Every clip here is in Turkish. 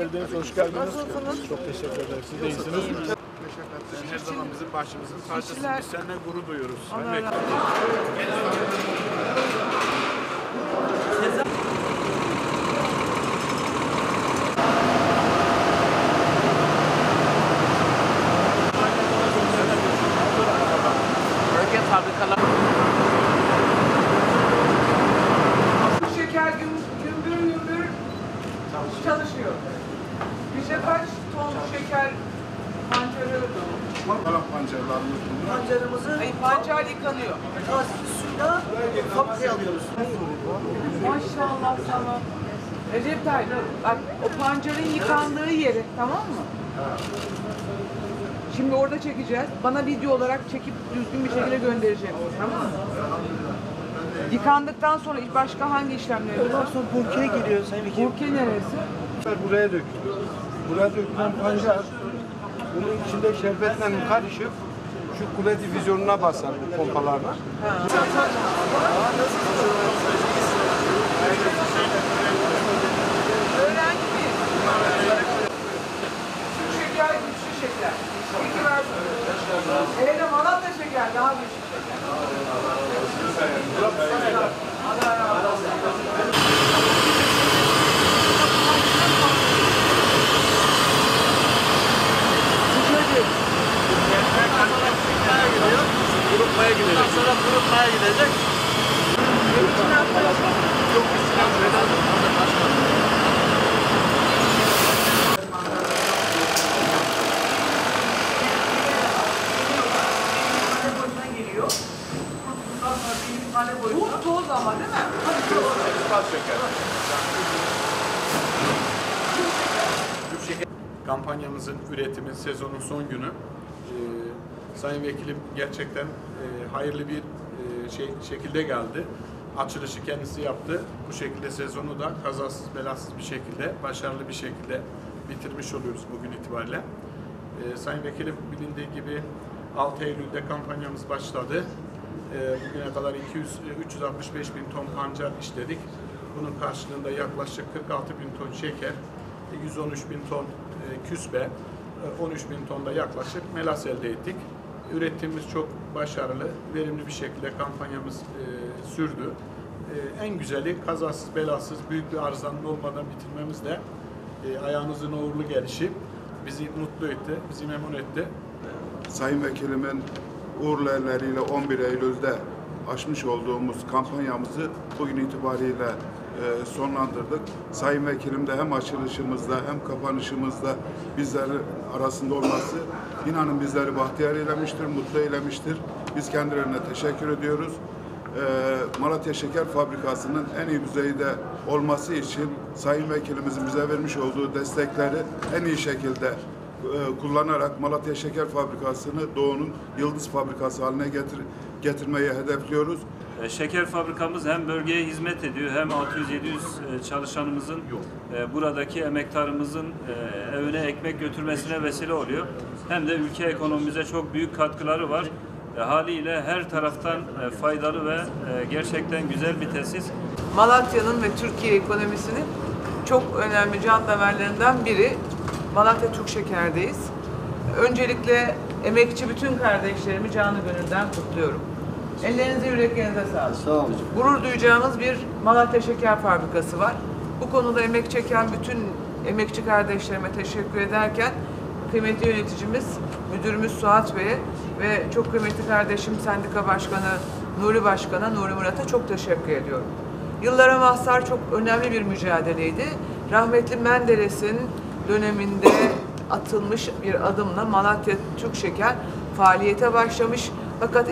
Hoş geldiniz. Nasılsınız? Çok teşekkür ederim. Siz de iyisiniz. Her zaman bizim başımızın tacısın. Biz seninle gurur duyuyoruz. Allah razı olsun. Bölge fabrikalar. Bu şeker gümbür gümbür çalışıyor. Bize kaç ton şeker pancarı? Kalan pancarlarımız bunlar. Pancarımızı Pancar yıkanıyor. suyla fabrikaya alıyoruz. Maşallah sana. Recep Tayyip, bak o pancarın yıkandığı yeri, tamam mı? Şimdi orada çekeceğiz. Bana video olarak çekip düzgün bir şekilde göndereceğim. Tamam mı? Yıkandıktan sonra başka hangi işlemler Ondan var? sonra burkeye giriyor Sayın Vekilim. Burke neresi? Buraya dökülüyor. Buraya dökülen pancar bunun içinde şerbetle karışıp şu kule divizyonuna basar bu pompalarla. Öğrenci miyim? Şu şeker güçlü şeker. Peki ver. Hele de Malatya şeker daha güçlü şeker. Allah razı olsun. Kurutmaya gidecek. Sonra kurutmaya gidecek. Yok Bu toz ama değil mi? Kampanyamızın üretimi sezonun son günü. Sayın Vekilim gerçekten hayırlı bir şekilde geldi. Açılışı kendisi yaptı. Bu şekilde sezonu da kazasız belasız bir şekilde, başarılı bir şekilde bitirmiş oluyoruz bugün itibariyle. Sayın Vekilim bilindiği gibi 6 Eylül'de kampanyamız başladı. Bugüne kadar 365 bin ton pancar işledik. Bunun karşılığında yaklaşık 46 bin ton şeker, 113 bin ton küspe, 13 bin tonda yaklaşık melas elde ettik. Ürettiğimiz çok başarılı, verimli bir şekilde kampanyamız sürdü. En güzeli kazasız belasız büyük bir arızanın olmadan bitirmemiz de ayağınızın uğurlu gelişi bizi mutlu etti, bizi memnun etti. Sayın Vekilimin uğurlu elleriyle 11 Eylül'de açmış olduğumuz kampanyamızı bugün itibariyle sonlandırdık. Sayın Vekilim de hem açılışımızda hem kapanışımızda bizlerin arasında olması inanın bizleri bahtiyar eylemiştir, mutlu eylemiştir. Biz kendilerine teşekkür ediyoruz. Malatya Şeker Fabrikası'nın en iyi düzeyde olması için Sayın Vekilimizin bize vermiş olduğu destekleri en iyi şekilde kullanarak Malatya Şeker Fabrikası'nı Doğu'nun yıldız fabrikası haline getirmeyi hedefliyoruz. Şeker fabrikamız hem bölgeye hizmet ediyor hem 600-700 çalışanımızın buradaki emektarımızın evine ekmek götürmesine vesile oluyor. Hem de ülke ekonomimize çok büyük katkıları var. Haliyle her taraftan faydalı ve gerçekten güzel bir tesis. Malatya'nın ve Türkiye ekonomisinin çok önemli can damarlarından biri. Malatya Türk Şeker'deyiz. Öncelikle emekçi bütün kardeşlerimi canı gönülden kutluyorum. Ellerinize, yüreklerinize sağlık. Sağ olun. Gurur duyacağımız bir Malatya Şeker Fabrikası var. Bu konuda emek çeken bütün emekçi kardeşlerime teşekkür ederken kıymetli yöneticimiz, müdürümüz Suat Bey'e ve çok kıymetli kardeşim Sendika Başkanı Nuri Başkan'a, Nuri Murat'a çok teşekkür ediyorum. Yıllara mahsar çok önemli bir mücadeleydi. Rahmetli Menderes'in döneminde atılmış bir adımla Malatya Türk Şeker faaliyete başlamış. Fakat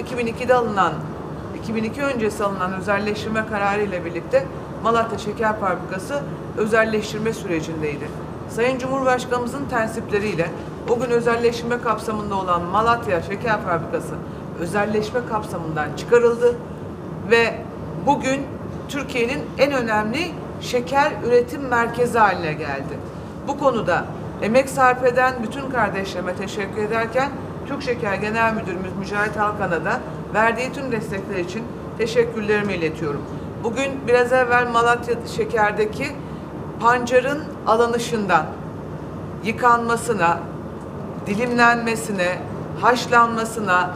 2002 öncesi alınan özelleştirme kararı ile birlikte Malatya Şeker Fabrikası özelleştirme sürecindeydi. Sayın Cumhurbaşkanımızın tensipleriyle o gün özelleştirme kapsamında olan Malatya Şeker Fabrikası özelleşme kapsamından çıkarıldı ve bugün Türkiye'nin en önemli şeker üretim merkezi haline geldi. Bu konuda emek sarf eden bütün kardeşlerime teşekkür ederken Türk Şeker Genel Müdürümüz Mücahit Halkan'a da verdiği tüm destekler için teşekkürlerimi iletiyorum. Bugün biraz evvel Malatya Şeker'deki pancarın alınışından yıkanmasına, dilimlenmesine, haşlanmasına,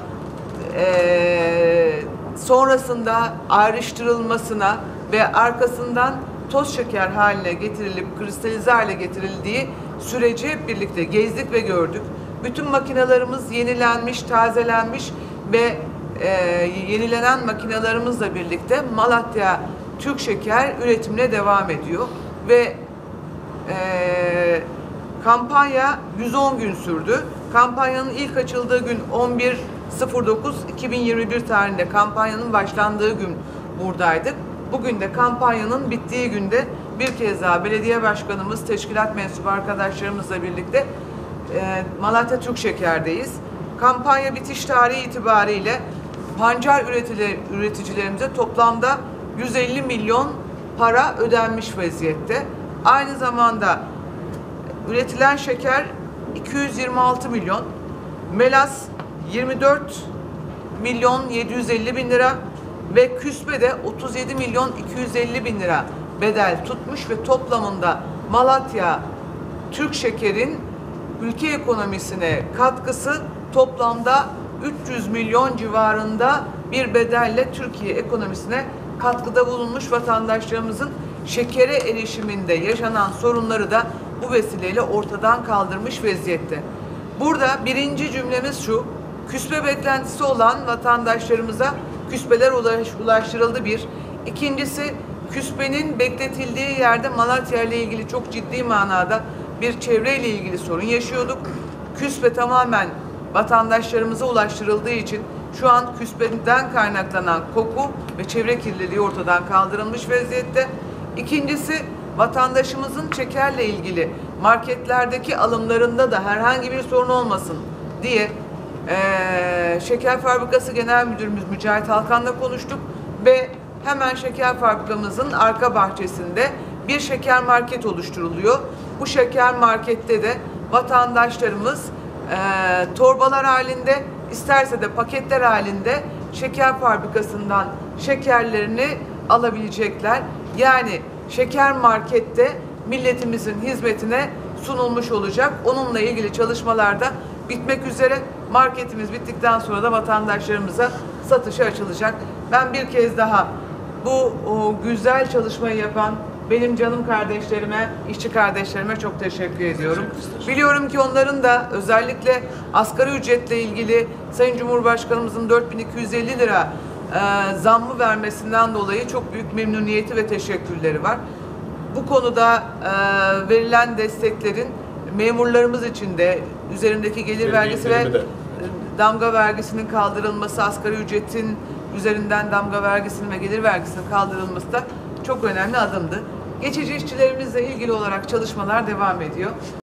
sonrasında ayrıştırılmasına ve arkasından toz şeker haline getirilip kristalize hale getirildiği süreci hep birlikte gezdik ve gördük. Bütün makinelerimiz yenilenmiş, tazelenmiş ve yenilenen makinalarımızla birlikte Malatya Türk Şeker üretimine devam ediyor ve kampanya 110 gün sürdü. Kampanyanın ilk açıldığı gün 11.09.2021 tarihinde kampanyanın başlandığı gün buradaydık. Bugün de kampanyanın bittiği günde bir kez daha belediye başkanımız, teşkilat mensubu arkadaşlarımızla birlikte Malatya Türk Şeker'deyiz. Kampanya bitiş tarihi itibariyle pancar üreticilerimize toplamda 150 milyon para ödenmiş vaziyette. Aynı zamanda üretilen şeker 226 milyon, melas 24 milyon 750 bin lira ve küspe de 37 milyon 250 bin lira bedel tutmuş ve toplamında Malatya Türk Şeker'in ülke ekonomisine katkısı toplamda 300 milyon civarında bir bedelle Türkiye ekonomisine katkıda bulunmuş, vatandaşlarımızın şekere erişiminde yaşanan sorunları da bu vesileyle ortadan kaldırmış vaziyette. Burada birinci cümlemiz şu: küspe beklentisi olan vatandaşlarımıza küspeler ulaştırıldı bir. İkincisi, küspenin bekletildiği yerde Malatya ile ilgili çok ciddi manada bir çevreyle ilgili sorun yaşıyorduk. Küspe tamamen vatandaşlarımıza ulaştırıldığı için şu an küspeden kaynaklanan koku ve çevre kirliliği ortadan kaldırılmış vaziyette. İkincisi, vatandaşımızın şekerle ilgili marketlerdeki alımlarında da herhangi bir sorun olmasın diye Şeker Fabrikası Genel Müdürümüz Mücahit Halkan'la konuştuk ve hemen şeker fabrikamızın arka bahçesinde bir şeker market oluşturuluyor. Bu şeker markette de vatandaşlarımız torbalar halinde, isterse de paketler halinde şeker fabrikasından şekerlerini alabilecekler. Yani şeker markette milletimizin hizmetine sunulmuş olacak. Onunla ilgili çalışmalar da bitmek üzere. Marketimiz bittikten sonra da vatandaşlarımıza satışa açılacak. Ben bir kez daha bu güzel çalışmayı yapan benim canım kardeşlerime, işçi kardeşlerime çok teşekkür ediyorum. Biliyorum ki onların da özellikle asgari ücretle ilgili Sayın Cumhurbaşkanımızın 4.250 lira zammı vermesinden dolayı çok büyük memnuniyeti ve teşekkürleri var. Bu konuda verilen desteklerin memurlarımız için de üzerindeki gelir vergisi ve damga vergisinin kaldırılması, asgari ücretin üzerinden damga vergisinin ve gelir vergisinin kaldırılması da çok önemli adımdı. Geçici işçilerimizle ilgili olarak çalışmalar devam ediyor.